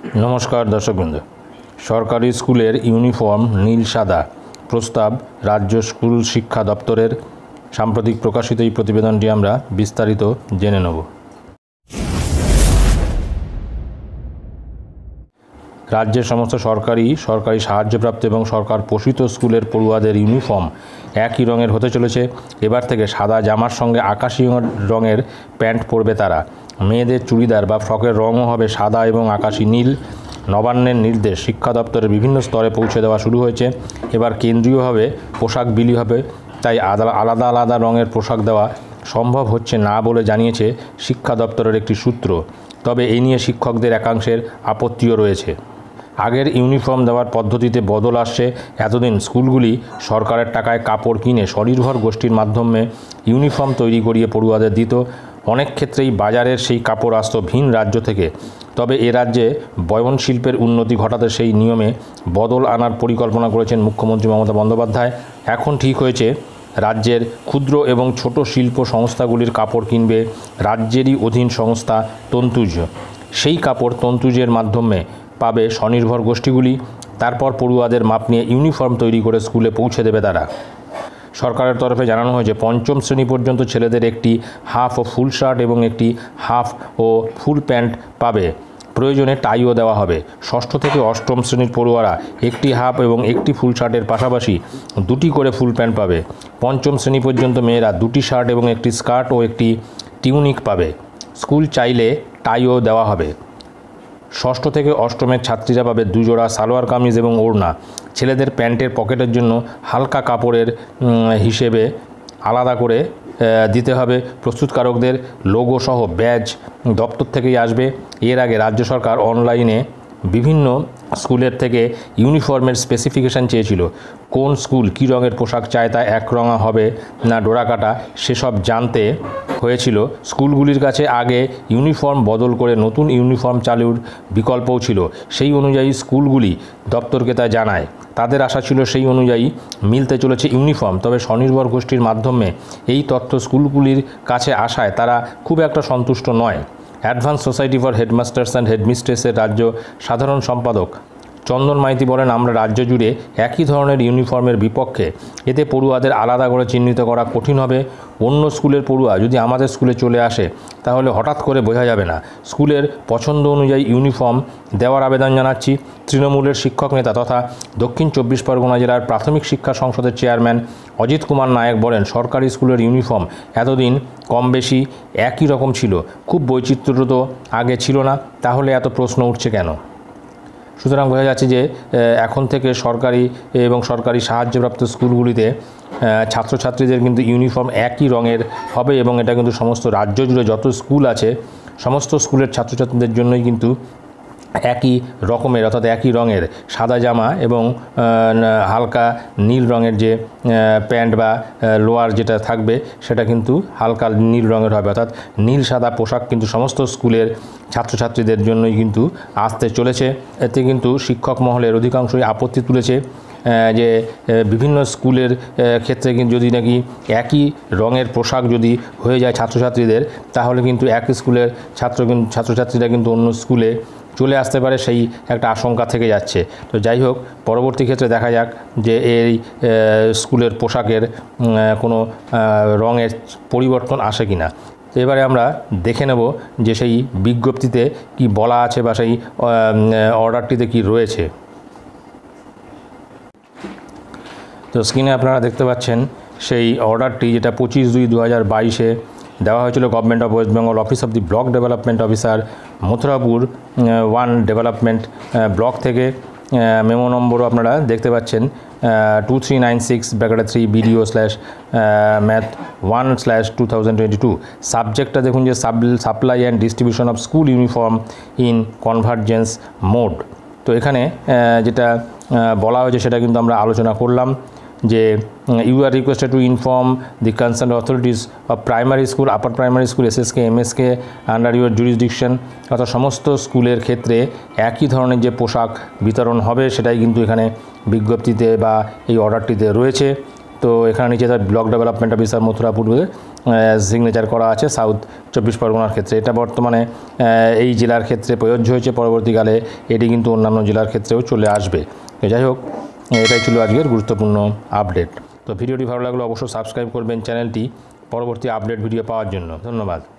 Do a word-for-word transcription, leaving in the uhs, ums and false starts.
नमस्कार दर्शकबृंद। सरकारी स्कूलेर यूनिफर्म नील सादा प्रस्ताव राज्य स्कूल शिक्षा दफ्तरेर साम्प्रतिक प्रकाशित এই प्रतिवेदनটি আমরা विस्तारित জেনে নেব। राज्य समस्त सरकारी सरकारी साहाय्यप्राप्त और सरकार पोषित स्कूलेर पड़ुआदेर यूनिफर्म एक ही रंगेर होते चलेছে। एबार থেকে সাদা জামার সঙ্গে আকাশী রঙের প্যান্ট পরবে তারা। মেয়েদের চুড়িদার বা ফ্রকের রঙও হবে সাদা এবং আকাশী নীল। নবান্নের নির্দেশ শিক্ষা দপ্তরের বিভিন্ন স্তরে পৌঁছে দেওয়া শুরু হয়েছে। এবার কেন্দ্রীয়ভাবে পোশাক বিলি হবে, তাই আলাদা আলাদা রঙের পোশাক দেওয়া সম্ভব হচ্ছে না বলে জানিয়েছে শিক্ষা দপ্তরের একটি সূত্র। তবে এই নিয়ে শিক্ষকদের একাংশের আপত্তিও রয়েছে। আগের ইউনিফর্ম দেওয়ার পদ্ধতিতে বদল আসছে। এতদিন স্কুলগুলি সরকারের টাকায় কাপড় কিনে স্বনির্ভর গোষ্ঠীর মাধ্যমে ইউনিফর্ম তৈরি করিয়ে পড়ুয়াদের দিত। অনেক ক্ষেত্রেই বাজারের সেই কাপড় আসত ভিন রাজ্য থেকে। তবে এ রাজ্যে বয়ন শিল্পের উন্নতি ঘটাতে সেই নিয়মে বদল আনার পরিকল্পনা করেছেন মুখ্যমন্ত্রী মমতা বন্দ্যোপাধ্যায়। এখন ঠিক হয়েছে রাজ্যের ক্ষুদ্র এবং ছোট শিল্প সংস্থাগুলির কাপড় কিনবে রাজ্যেরই অধীন সংস্থা তন্তুজ। সেই কাপড় তন্তুজের মাধ্যমে পাবে স্বনির্ভর গোষ্ঠীগুলি। তারপর পড়ুয়াদের মাপ নিয়ে ইউনিফর্ম তৈরি করে স্কুলে পৌঁছে দেবে তারা। সরকারের তরফে জানানো হয়েছে পঞ্চম শ্রেণী পর্যন্ত ছেলেদের একটি হাফ ও ফুল শার্ট এবং একটি হাফ ও ফুল প্যান্ট পাবে। প্রয়োজনে টাইও দেওয়া হবে। ষষ্ঠ থেকে অষ্টম শ্রেণীর পড়ুয়ারা একটি হাফ এবং একটি ফুল শার্টের পাশাপাশি দুটি করে ফুল প্যান্ট পাবে। পঞ্চম শ্রেণী পর্যন্ত মেয়েরা দুটি শার্ট এবং একটি স্কার্ট ও একটি টিউনিক পাবে। স্কুল চাইলে টাইও দেওয়া হবে। ষষ্ঠ থেকে অষ্টমের ছাত্রীরা পাবে দুজোড়া সালোয়ার কামিজ এবং ওড়না। ছেলেদের প্যান্টের পকেটের জন্য হালকা কাপড়ের হিসেবে আলাদা করে দিতে হবে। প্রস্তুতকারকদের লোগো সহ ব্যাজ দপ্তর থেকেই আসবে। এর আগে রাজ্য সরকার অনলাইনে বিভিন্ন স্কুলের থেকে ইউনিফর্মের স্পেসিফিকেশান চেয়েছিল। কোন স্কুল কী রঙের পোশাক চায় তা একরঙা হবে না ডোরাকাটা সেসব জানতে হয়েছিল। স্কুলগুলির কাছে আগে ইউনিফর্ম বদল করে নতুন ইউনিফর্ম চালুর বিকল্পও ছিল। সেই অনুযায়ী স্কুলগুলি দপ্তরকে তা জানায়। তাদের আশা ছিল সেই অনুযায়ী মিলতে চলেছে ইউনিফর্ম। তবে স্বনির্ভর গোষ্ঠীর মাধ্যমে এই তথ্য স্কুলগুলির কাছে আসায় তারা খুব একটা সন্তুষ্ট নয়। Advance society for headmasters and হেডমিস্ট্রেসের রাজ্য সাধারণ সম্পাদক চন্দন মাইতি বলেন, আমরা রাজ্য জুড়ে একই ধরনের ইউনিফর্মের বিপক্ষে। এতে পড়ুয়াদের আলাদা করে চিহ্নিত করা কঠিন হবে। অন্য স্কুলের পড়ুয়া যদি আমাদের স্কুলে চলে আসে তাহলে হঠাৎ করে বোঝা যাবে না। স্কুলের পছন্দ অনুযায়ী ইউনিফর্ম দেওয়ার আবেদন জানাচ্ছি। তৃণমূলের শিক্ষক নেতা তথা দক্ষিণ চব্বিশ পরগনা জেলার প্রাথমিক শিক্ষা সংসদের চেয়ারম্যান অজিত কুমার নায়ক বলেন, সরকারি স্কুলের ইউনিফর্ম এতদিন কম বেশি একই রকম ছিল, খুব বৈচিত্র্য তো আগে ছিল না, তাহলে এত প্রশ্ন উঠছে কেন? সুতরাং বোঝা যাচ্ছে যে এখন থেকে সরকারি এবং সরকারি সাহায্যপ্রাপ্ত স্কুলগুলিতে ছাত্রছাত্রীদের কিন্তু ইউনিফর্ম একই রঙের হবে এবং এটা কিন্তু সমস্ত রাজ্য জুড়ে যত স্কুল আছে সমস্ত স্কুলের ছাত্রছাত্রীদের জন্যই কিন্তু একই রকমের অর্থাৎ একই রঙের সাদা জামা এবং হালকা নীল রঙের যে প্যান্ট বা লোয়ার যেটা থাকবে সেটা কিন্তু হালকা নীল রঙের হবে। অর্থাৎ নীল সাদা পোশাক কিন্তু সমস্ত স্কুলের ছাত্রছাত্রীদের জন্যই কিন্তু আসতে চলেছে। এতে কিন্তু শিক্ষক মহলের অধিকাংশই আপত্তি তুলেছে যে বিভিন্ন স্কুলের ক্ষেত্রে কিন্তু যদি নাকি একই রঙের পোশাক যদি হয়ে যায় ছাত্রছাত্রীদের তাহলে কিন্তু একই স্কুলের ছাত্র ছাত্রছাত্রীরা কিন্তু অন্য স্কুলে চলে আসতে পারে, সেই একটা আশঙ্কা থেকে যাচ্ছে। তো যাই হোক, পরবর্তী ক্ষেত্রে দেখা যাক যে এই স্কুলের পোশাকের কোনো রঙের পরিবর্তন আসে কি না। তো এবারে আমরা দেখে নেব যে সেই বিজ্ঞপ্তিতে কি বলা আছে বা সেই অর্ডারটিতে কি রয়েছে। তো স্ক্রিনে আপনারা দেখতে পাচ্ছেন সেই অর্ডারটি, যেটা পঁচিশ দুই দু হাজার বাইশে দেওয়া হয়েছিল government of West Bengal office of the block development officer Mathurapur one development block থেকে। মেমো নম্বরও আপনারা দেখতে পাচ্ছেন two three nine six bracket three BDO slash math one slash two thousand twenty two. সাবজেক্টটা দেখুন যে supply and distribution of school uniform in convergence mode. তো এখানে যেটা বলা হয়েছে সেটা কিন্তু আমরা আলোচনা করলাম যে you are requested to inform the concern authorities of primary school, upper primary school, SSK, MSK under your jurisdiction. অর্থাৎ সমস্ত স্কুলের ক্ষেত্রে একই ধরনের যে পোশাক বিতরণ হবে সেটাই কিন্তু এখানে বিজ্ঞপ্তিতে বা এই অর্ডারটিতে রয়েছে। তো এখানে নিচে তার ব্লক ডেভেলপমেন্ট অফিসার মথুরাপুরে সিগনেচার করা আছে সাউথ চব্বিশ পরগনার ক্ষেত্রে। এটা বর্তমানে এই জেলার ক্ষেত্রে প্রযোজ্য হয়েছে, পরবর্তীকালে এটি কিন্তু অন্যান্য জেলার ক্ষেত্রেও চলে আসবে। যাই হোক, এটাই ছিল আজকের গুরুত্বপূর্ণ আপডেট। তো ভিডিওটি ভালো লাগলে অবশ্যই সাবস্ক্রাইব করবেন চ্যানেলটি পরবর্তী আপডেট ভিডিও পাওয়ার জন্য। ধন্যবাদ।